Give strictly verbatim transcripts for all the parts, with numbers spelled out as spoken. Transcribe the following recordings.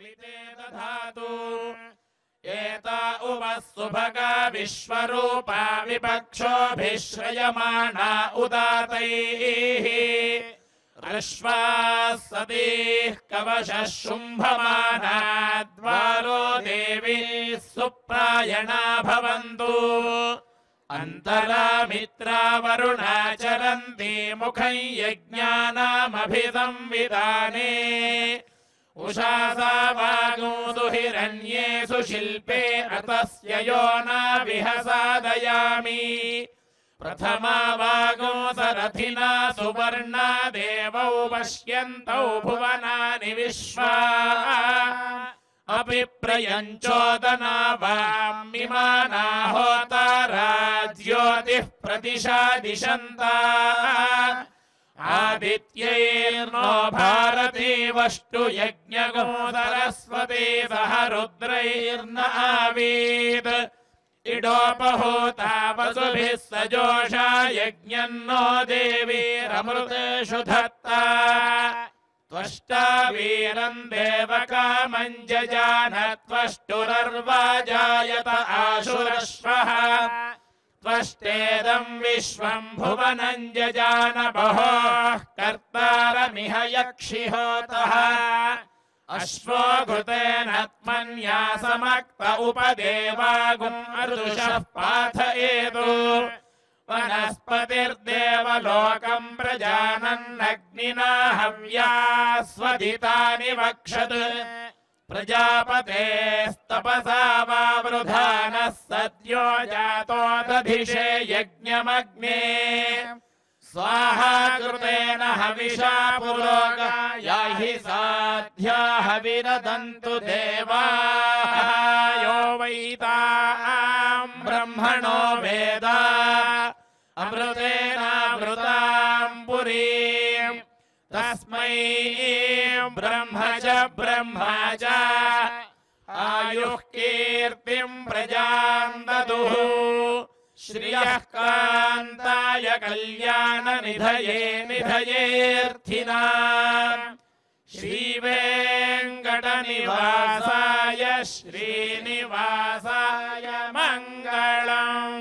ते दधातु एता उवस्सुभगा विश्वरूपा विपक्षोभिः श्रयमाणा उदातैः अश्वाः सतीः कवशः शुम्भमाना द्वारो देवीः सुप्रायणा भवन्तु अन्तरा मित्रा वरुणा चरन्ति मुखं यज्ञानामभिसंविधाने उषासा वागोदु हिरण्येषु शिल्पे अतस्य यो न विहसादयामि प्रथमा वागोसरथिना सुवर्णा देवौ पश्यन्तौ भुवनानि विश्वा अपि प्रयञ्चोदना वामिमाना होतारा ज्योतिः प्रतिशा दिशन्ता आदित्यैर्नो भारती वष्टु यज्ञगो सरस्वती सह रुद्रैर्न आवीत् इडोपहूता वसुभिः सजोषा यज्ञन्नो देवीरमृतेषु धत्ता त्वष्टा वीरं देवकामं जजान त्वष्टुरर्वाजायत आशुरश्वः त्वष्टेदं विश्वं भुवनं जजान बहोः कर्तारमिह यक्षिहोतः अश्वो घृतेन त्मन्यासमक्त उपदेवागुम् अर्दुषः पाथयेतु वनस्पतिर्देवलोकं प्रजानन्नग्निना हव्या स्वधितानि वक्षत् प्रजापतेस्तपसा वावृधानः सद्यो जातो दधिषे यज्ञमग्ने स्वाहा कृतेन हविषा पुरोगाया हि साध्या हविरदन्तु देवाः यो वैतां ब्रह्मणो वेदा अमृतेनामृतां पुरीं तस्मै ब्रह्म च ब्रह्मा च आयुः कीर्तिं प्रजां ददुः श्रियः कान्ताय कल्याणनिधये निधयेऽर्थिनां श्रीवेङ्कटनिवासाय श्रीनिवासाय मङ्गलम्।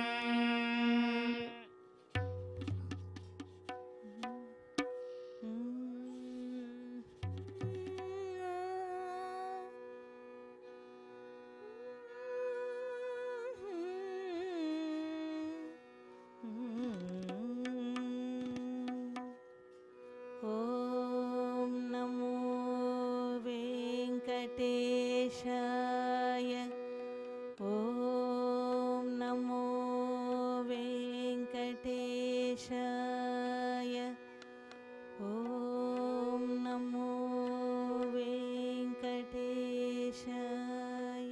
वेंकटेशाय ओम नमो वेंकटेशाय ओम नमो वेंकटेशाय।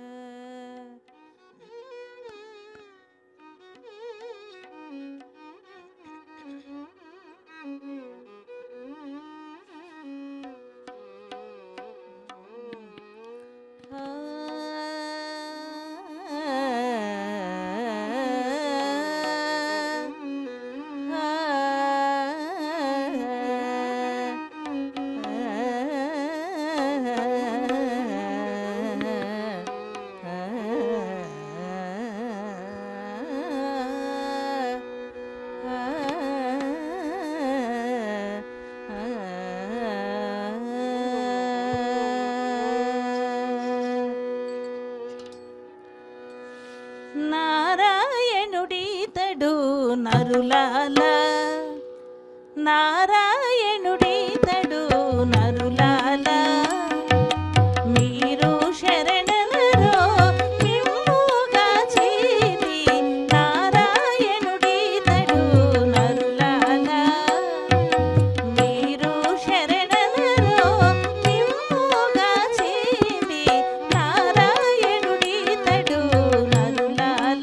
నారాయణుడితడు నరులాల నారాయణుడితడు నరులాల మీరు శరణులరో మిమ్ముగా చేరి నారాయణుడితడు నరులాల మీరు శరణులరో మిమ్ముగా చేరి నారాయణుడితడు నరులాల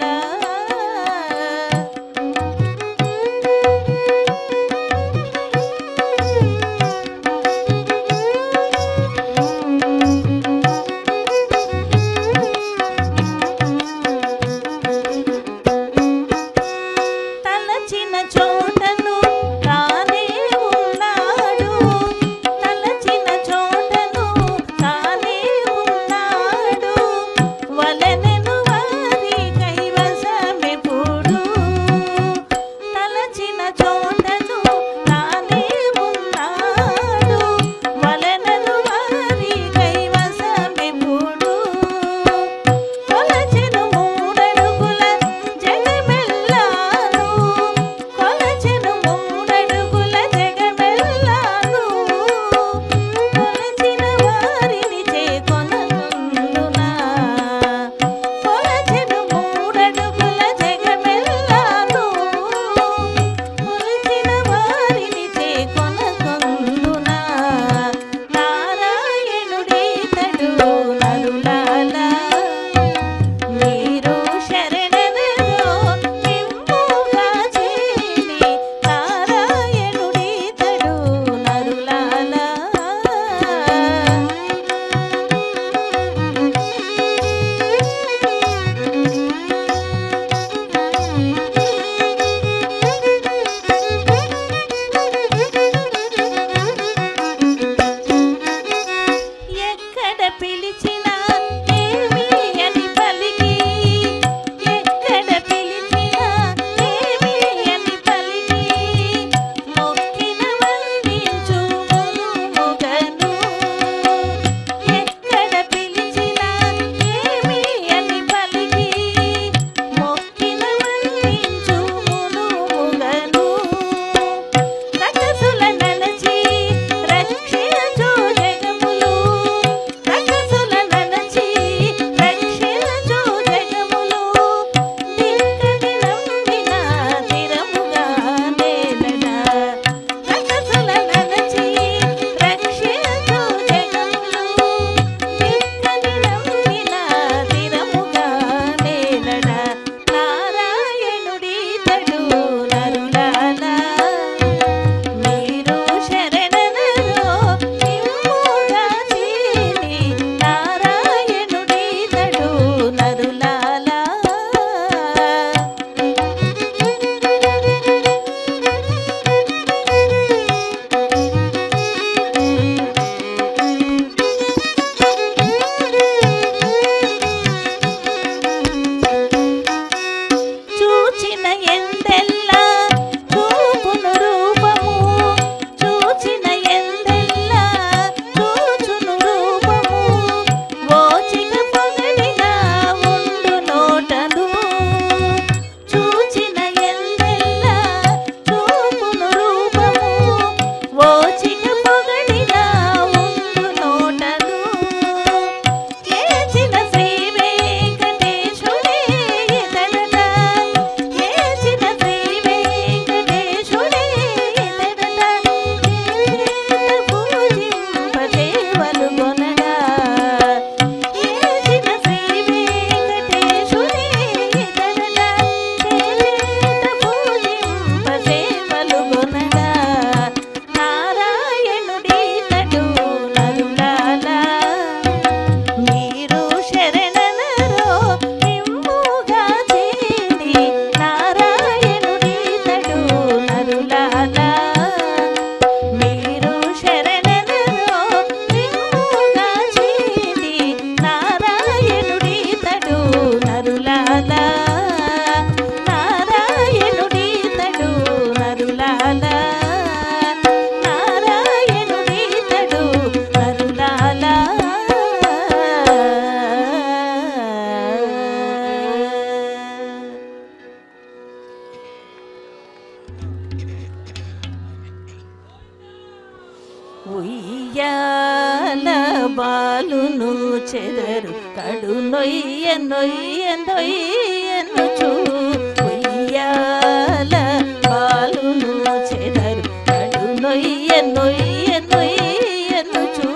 బాలును చెదరు కడు నొయ్య నొయ్య నొయ్యనుచు ఉయ్యాల బాలును చెదరు కడు నొయ్య నొయ్య నొయ్యనుచు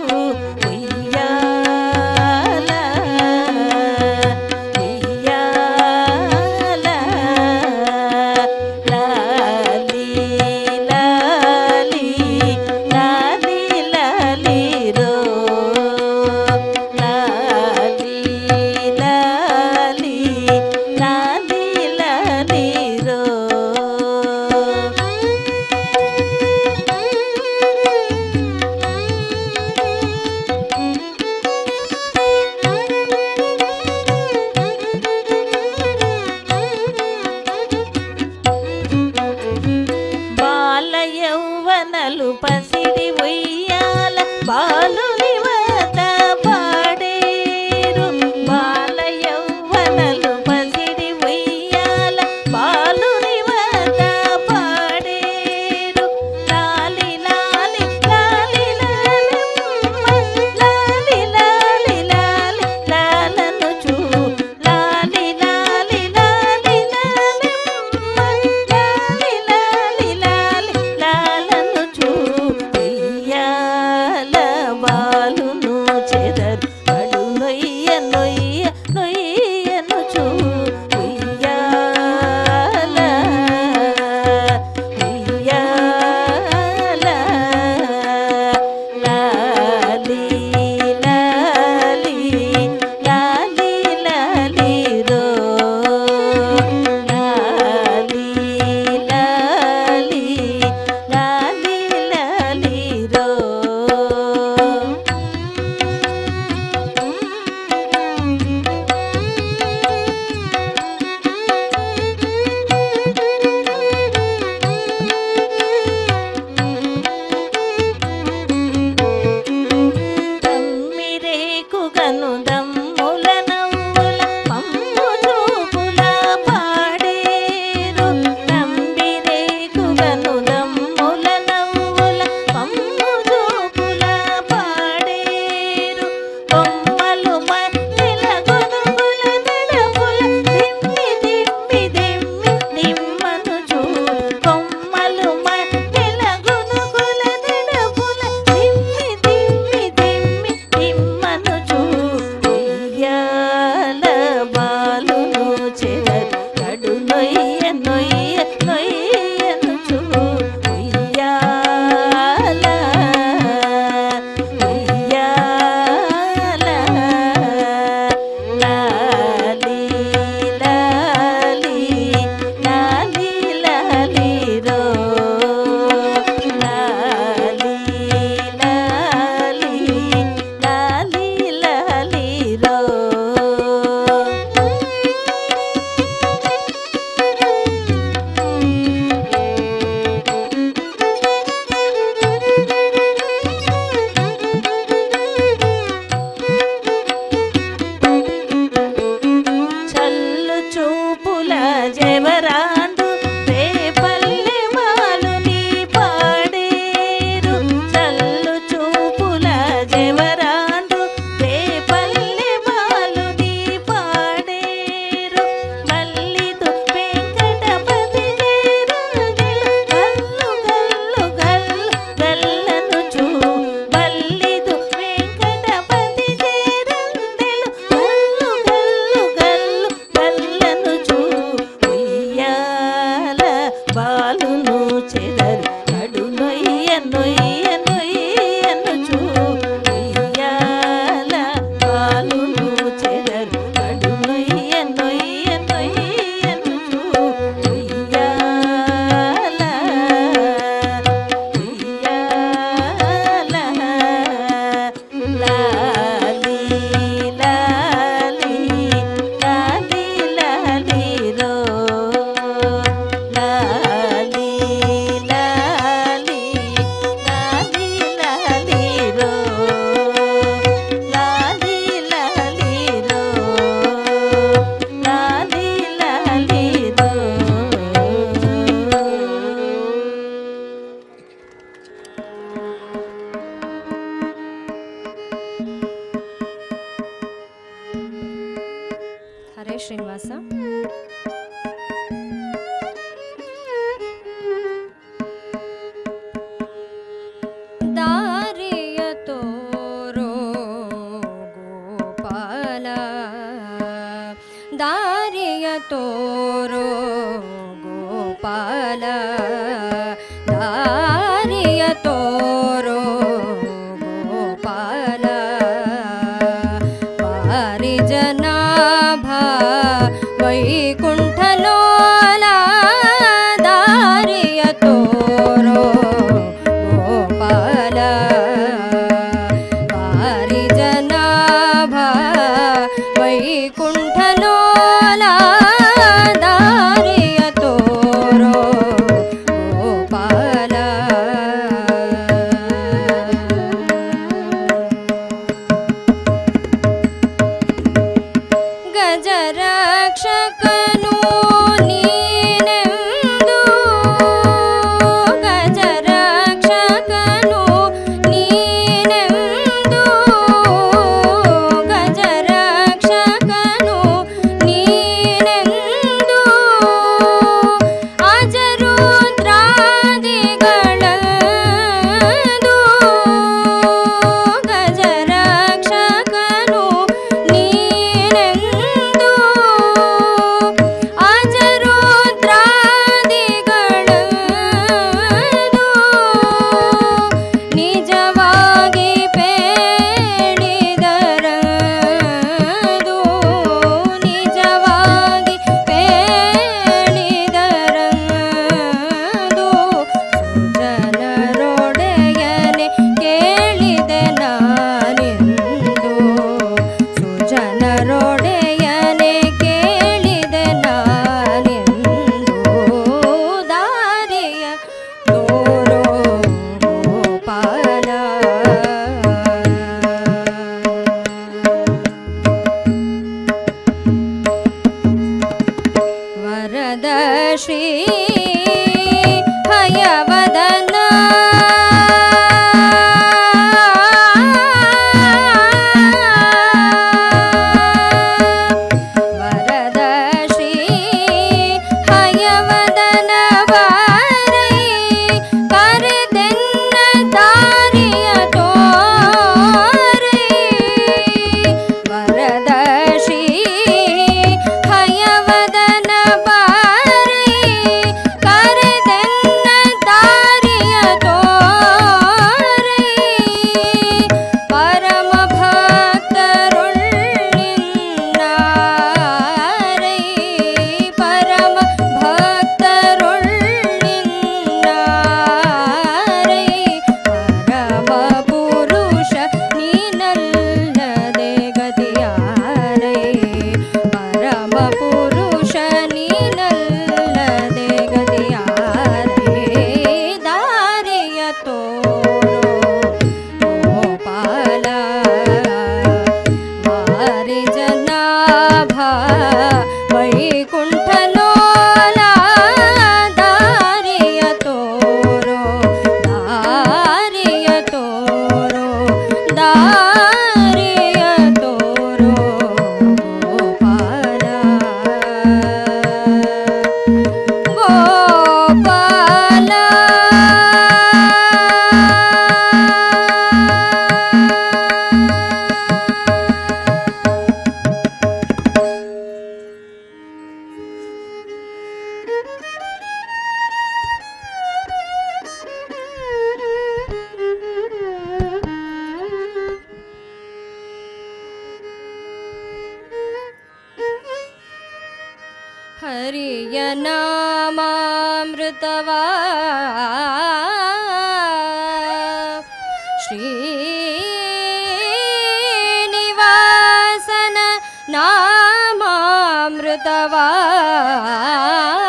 ఉయ్యాల ఉయ్యాల లాలి లాలి లాలి లాలి రో లాలి లాలి లాలి లాలి రో బాల యౌవనలు పసిడి ఉయ్యాల బాలుని వద్ద పాడేరు బాల యౌవనలు పసిడి ఉయ్యాల బాలుని వద్ద పాడేరు లాలి లాలి లాలి లాలమ్మ లాలి లాలి లాలి లాలనుచు లాలి లాలి లాలి లాలమ్మ లాలి లాలి లాలి లాలనుచు ఉయ్యాల బాలును చెదరు కడు నొయ్య నొయ్య నొయ్యనుచు ఉయ్యాల ఉయ్యాల లాలి లాలి లాలి లాలి రో లాలి లాలి లాలి లాలి రో తమ్మిరేకు గనుదమ్ముల నవ్వుల పమ్ము చూపుల పాడేరు తమ్మిరేకు గనుదమ్ముల నవ్వుల పమ్ము చూపుల పాడేరు బొమ్మలు మల్లెల గొనుగుల నడపుల దిమ్మి దిమ్మి దిమ్మి దిమ్మనుచు కొమ్మలు మల్లెల గొనుగుల నడపుల దిమ్మి దిమ్మి దిమ్మి దిమ్మనుచు ఉయ్యాల బాలును చెదరు కడు నొయ్య నొయ్య నొయ్యనుచు ఉయ్యాల ఉయ్యాల లాలి లాలి లాలి లాలి రో లాలి లాలి లాలి లాలి రో చల్లు చూపుల జవరాండు రేపల్లె మాలుని పాడేరు చల్లు చూపుల జవరాండు రేపల్లె మాలుని పాడేరు మల్లిదు వెంకటపతి చేరుండెలు గల్లు గల్లు గల్లు గల్లనుచు మల్లిదు వెంకటపతి చేరుండెలు గల్లు గల్లు గల్లు గల్లనుచు ఉయ్యాల బాలును చెదరు కడు నొయ్య నొయ్య నొయ్యనుచు ఉయ్యాల ಶ್ರೀನಿವಾಸ. ದಾರಿಯ ತೋರೋ ಗೋಪಾಲ, ದಾರಿಯ ತೋರೋ ಗೋಪಾಲ, ದಾರಿಯ ತೋರೋ ಗೋಪಾಲ, ಪಾರಿ ಜನಾಭ ವೈಕುಂಠಲೋಲ, ದಾರಿಯ ತೋರೋ ಗೋಪಾಲ, ಪಾರಿ ಜನಾಭ ವೈಕುಂಠಲೋಲ, ದಾರಿಯ ತೋರೋ ಗೋಪಾಲ. ಗಜರಕ್ಷಕನು ನೀನೆಂದು, ಗಜರಕ್ಷಕನು ನೀನೆಂದು, ಗಜರಕ್ಷಕನು ನೀನೆಂದು, ಅಜರುದ್ರಾದಿಗಳದು, ಗಜರಕ್ಷಕನು ನೀನೆಂದು, ಅಜರುದ್ರಾದಿಗಳದು, ನಿಜವಾಗಿ ಪೇಳಿದರದು, ನಿಜವಾಗಿ ಪೇಳಿದರದು, ಸುಜನರೊಡೆಯನೆ ಕೇಳಿದೆ ನಾನೆಂದು, ಸುಜನರೊಡೆಯನೆ ಕೇಳಿದೆ ನಾನೆಂದು, ದಾರಿಯ ತೋರೋ ಗೋಪಾಲ. ವರದ ಶ್ರೀ ಹಯವದನ, ವರದ ಶ್ರೀ ಹಯವದನ ಬಾರೈ, ಕರೆದೆನ್ನ ದಾರಿಯ ತೋರೈ, ವರದ ಶ್ರೀ ಹಯವದನ ಬಾರೈ, ಕರೆದೆನ್ನ ದಾರಿಯ ತೋರೈ, ಪರಮ ಭಕ್ತರೊಳ್ಳಿನ್ನಾರೈ, ಪರಮ ಭಕ್ತರೊಳ್ಳಿನ್ನಾರೈ, ಪರಮ ಪುರುಷ ನೀನಲ್ಲದೆ ಗತಿಯಾರೈ, ಪರಮ ಪುರುಷ ನೀನಲ್ಲದೆ ಗತಿಯಾರೈ, ದಾರಿಯ ತೋರೋ ಗೋಪಾಲ, ವಾರಿ ಜನಾಭ ವೈಕುಂಠಲೋಲ, ದಾರಿಯ ತೋರೋ, ದಾರಿಯ ತೋರೋ, ದಾರಿಯ ತೋರೋ ಗೋಪಾಲ, ಗೋಪಾಲ. ಹರಿಯ ನಾಮಾಮೃತವಾ ಶ್ರೀನಿವಾಸನ ನಾಮಾಮೃತವಾ